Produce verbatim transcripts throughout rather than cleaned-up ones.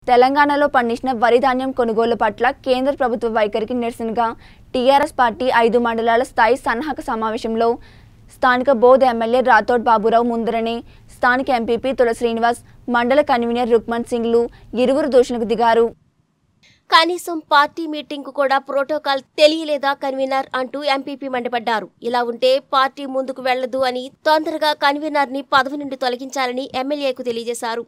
తెలంగాణలో పండించిన వరి ధాన్యం కొనుగోలు పట్ల కేంద్ర ప్రభుత్వ వైఖరికి నిరసనగా టీఆర్ఎస్ పార్టీ ఐదు మండలాల స్థాయి సన్నాహక సమావేశంలో స్థానిక బోధ్ ఎమ్మెల్యే రాథోడ్ బాబురావు ముందరనే స్థానిక ఎంపీపీ తుల శ్రీనివాస్ మండల కన్వీనర్ రుక్మన్ సింగ్లు ఇరువురు దోషులకు దిగారు. కనీసం పార్టీ మీటింగ్ కు కూడా ప్రోటోకాల్ తెలియలేదా కన్వీనర్ అంటూ ఎంపీపీ మండిపడ్డారు. ఇలా ఉంటే పార్టీ ముందుకు వెళ్లదు అని తొందరగా కన్వీనర్ ని పదవి నుండి తొలగించాలని ఎమ్మెల్యేకు తెలియజేశారు.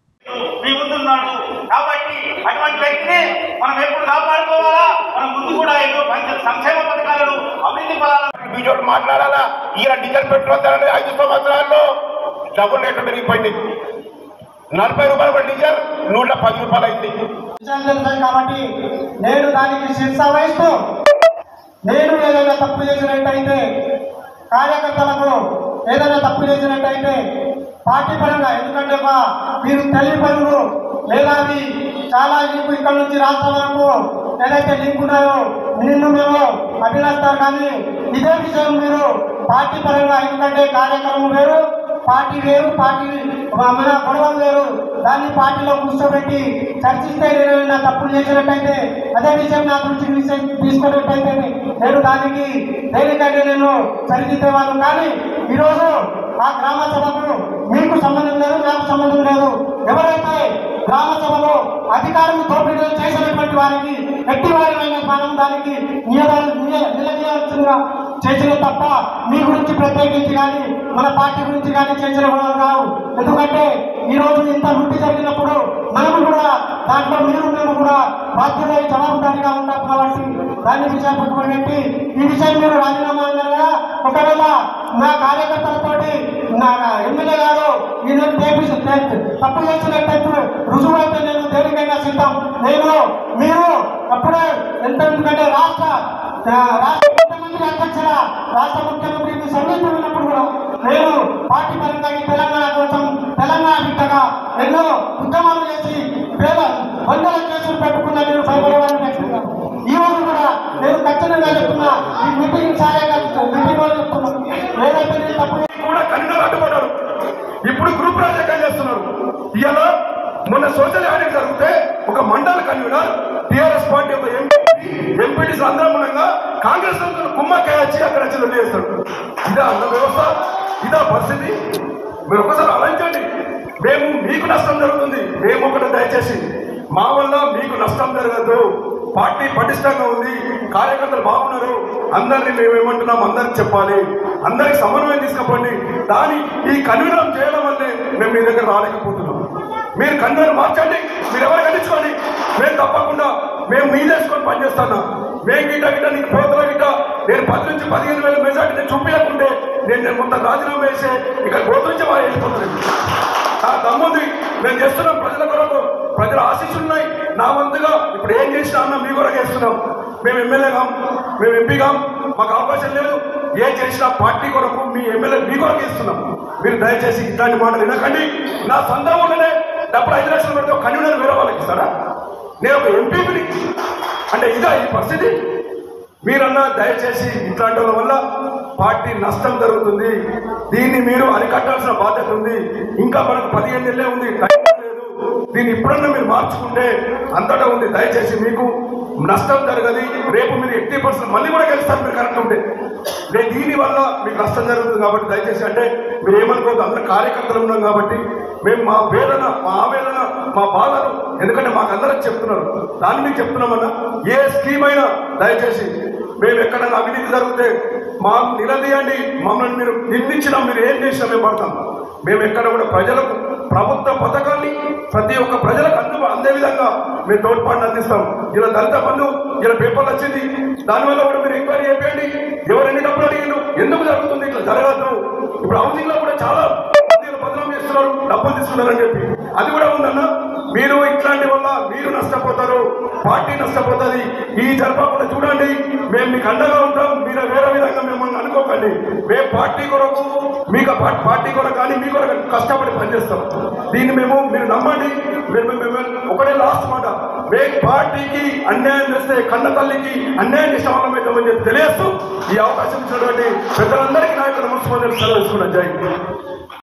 కాబట్టి అటువంటి వ్యక్తిని మనం ఎప్పుడు కాపాడుకోవాలా, మనం ముందు కూడా ఏదో సంక్షేమ పథకాలను అభివృద్ధి పడాలా మాట్లాడాలా. ఈయన డీజిల్ పెట్రోల్ ధర ఐదు సంవత్సరాల్లో డబుల్ రేట్లు పెరిగిపోయింది. నలభై రూపాయల డీజిల్ నూట పది రూపాయలు అయింది. కాబట్టి నేను దానికి శిరస వహిస్తూ నేను ఏదైనా తప్పు చేసినట్టయితే, కార్యకర్తలకు ఏదైనా తప్పు చేసినట్టయితే పార్టీ పరంగా, ఎందుకంటే మా మీరు తల్లి పనులు లేదా అవి చాలా లింకు ఇక్కడ నుంచి రాష్ట్రం వరకు ఏదైతే లింక్ ఉన్నాయో నిన్ను మేము అభినందిస్తారు. కానీ ఇదే విషయం మీరు పార్టీ పరంగా, ఎందుకంటే కార్యక్రమం వేరు, పార్టీ వేరు, పార్టీ మన గొడవలు వేరు, దాన్ని పార్టీలో కూర్చోబెట్టి చర్చిస్తే నేను ఏమైనా తప్పులు చేసినట్టయితే అదే విషయం నా దృష్టికి విషయం తీసుకున్నట్టయితే నేను దానికి దేనికంటే నేను సరిదిద్దేవాళ్ళు. కానీ ఈరోజు ఆ గ్రామ సభకు మీకు సంబంధం లేదు, నాకు సంబంధం లేదు. ఎవరైతే గ్రామ సభలో అధికారులు దోపిడీ చేసినటువంటి వారికి ఎట్టి వారిని మనం దానికి నిలదీయాల్సిందిగా చేసిన తప్ప మీ గురించి ప్రత్యేకించి కానీ మన పార్టీ గురించి కానీ చేసిన వాళ్ళు కావు. ఎందుకంటే ఈరోజు ఇంత వృద్ధి జరిగినప్పుడు మనము కూడా దాంట్లో మీరు మేము కూడా బాధ్యతై జవాబుదారీగా ఉంటాం. కాబట్టి దాన్ని విషయాన్ని పెట్టి ఈ విషయం మీరు రాజీనామా అన్నారుగా, ఒకవేళ నా కార్యకర్తలతోటి నా ఎమ్మెల్యే గారు ఈ నేను తప్పు చేసినట్టు రుజువు అయితే నేను దేనికైనా సిద్ధం. నేను మీరు అప్పుడే ఎంత, ఎందుకంటే రాష్ట్ర రాష్ట్ర ముఖ్యమంత్రి అధ్యక్షుల రాష్ట్ర ముఖ్యమంత్రికి సన్నిహితులు ఉన్నప్పుడు కూడా నేను పార్టీ పరంగా తెలంగాణ కోసం తెలంగాణ బిడ్డగా ఎన్నో ఉద్యమాలు చేసి పేద వందల కేసులు పెట్టుకున్న నేను భయపడేవాడిని వ్యక్తిగా ఈ రోజు కూడా నేను ఖచ్చితంగా చెప్తున్నా. ఈ మీటింగ్ సారే మీటింగ్ వాళ్ళు చెప్తున్నా, ఏదైతే నేను తప్పు కూడా కన్వీనర్ అడ్డుపడ్డారు. ఇప్పుడు గ్రూప్ రాజకీయాలు చేస్తున్నారు. ఇవాళ మొన్న సోషల్ ఆడిట్ జరిగితే ఒక మండల కన్వీనర్ టీఆర్ఎస్ పార్టీ ఒక ఎంపీ ఎంపీటీ సందర్భంగా కాంగ్రెస్ కుమ్మకాయ వచ్చి అక్కడ వచ్చి చేస్తాడు. ఇదా అన్న వ్యవస్థ, ఇదా పరిస్థితి. మీరు ఒకసారి ఆలోచించండి. మేము మీకు నష్టం జరుగుతుంది, మేము ఒకటి దయచేసి మా వల్ల మీకు నష్టం జరగదు. పార్టీ పటిష్టంగా ఉంది, కార్యకర్తలు బాగున్నారు, అందరినీ మేము ఏమంటున్నాం అందరికి చెప్పాలి, అందరికి సమన్వయం తీసుకుపోండి. దాని ఈ కన్వీనర్ చేయడం వల్లే మేము మీ దగ్గర రాలేకపోతున్నాం. మీరు కన్వీనర్ మార్చండి, మీరు ఎవరు గెలుచుకోండి, మేము తప్పకుండా మేము మీదేసుకొని పనిచేస్తాను. మేము గిట్ట గిట్ట నీకు పోతల గిట్ట నేను పది నుంచి పదిహేను వేల మెజార్టీ చూపించకుంటే నేను నేను మొత్తం రాజీనామా వేసే ఇక్కడ పోతు నుంచి వాళ్ళు వెళ్ళిపోతున్నాను. నా దమ్ముంది, మేము చేస్తున్నాం ప్రజల కొరకు, ప్రజల ఆశీస్సులు ఉన్నాయి. నా వంతుగా ఇప్పుడు ఏం చేసినా అన్న మీ కొరకు చేస్తున్నాం. మేము ఎమ్మెల్యేగాం, మేము ఎంపీగాం, మాకు అవకాశం లేదు. ఏం చేసినా పార్టీ కొరకు మీ ఎమ్మెల్యే మీ కొరకు ఇస్తున్నాం. మీరు దయచేసి ఇట్లాంటి మాటలు వినకండి. నా సొంత ఊళ్ళనే డబ్బులు ఐదు లక్షలు పెడితే కన్వీనర్ వేరే వాళ్ళకి ఇస్తారా? నేను ఒక ఎంపీని అంటే ఇదా ఈ పరిస్థితి? మీరన్నా దయచేసి ఇట్లాంటి వాళ్ళ వల్ల పార్టీ నష్టం జరుగుతుంది. దీన్ని మీరు అరికట్టాల్సిన బాధ్యత ఉంది. ఇంకా మనకు పదిహేను నెలలే ఉంది, టైం లేదు. దీన్ని ఇప్పుడన్నా మీరు మార్చుకుంటే అంతటా ఉంది. దయచేసి మీకు నష్టం జరగదు. రేపు మీరు ఎయిటీ పర్సెంట్ మళ్ళీ కూడా గెలుస్తారు మీరు కరెక్ట్ ఉంటే. రేపు దీనివల్ల మీకు నష్టం జరుగుతుంది. కాబట్టి దయచేసి అంటే మీరు ఏమనుకోవద్దు, అందరూ కార్యకర్తలు ఉన్నాం కాబట్టి మేము మా వేదన, మా ఆవేదన, మా బాధలు, ఎందుకంటే మాకు అందరూ చెప్తున్నారు, దాన్ని మీకు చెప్తున్నామన్నా. ఏ స్కీమ్ అయినా దయచేసి మేము ఎక్కడైనా అవినీతి జరిగితే మా నిలదీయండి. మమ్మల్ని మీరు నిందించినా మీరు ఏం చేసినా మేము పడతాం. మేము ఎక్కడ కూడా ప్రజలకు ప్రభుత్వ పథకాన్ని ప్రతి ఒక్క ప్రజలకు అందు అందే విధంగా మేము తోడ్పాటును అందిస్తాం. ఇలా దళిత బంధు ఇలా పేపర్లు వచ్చింది, దానివల్ల కూడా మీరు ఎంక్వైరీ చేయండి. ఎవరు ఎన్ని డబ్బులు అడిగిండు, ఎందుకు జరుగుతుంది, ఇట్లా జరగదు. ఇప్పుడు హౌసింగ్ లో కూడా చాలా బదనాం చేస్తున్నారు, డబ్బులు తీసుకున్నారని చెప్పి అది కూడా ఉందన్న. మీరు ఇట్లాంటి వల్ల మీరు నష్టపోతారు, పార్టీ నష్టపోతుంది. ఈ జరపకుండా చూడండి, మేము మీకు అండగా ఉంటాం. మీరు వేరే విధంగా మిమ్మల్ని అనుకోకండి. మేము పార్టీ కొరకు మీకు పార్టీ కొరకు కానీ మీ కొరకు కష్టపడి పనిచేస్తాం. దీన్ని మేము మీరు నమ్మండి. మేము ఒకటే లాస్ట్ మాట, మేము పార్టీకి అన్యాయం చేస్తే కన్న తల్లికి అన్యాయం చేసే వాళ్ళమైతామని చెప్పి తెలియస్తూ ఈ అవకాశం ఇచ్చినటువంటి పెద్దలందరికీ నాయకులు నమస్కారం సెలవు తీసుకున్నాను. జై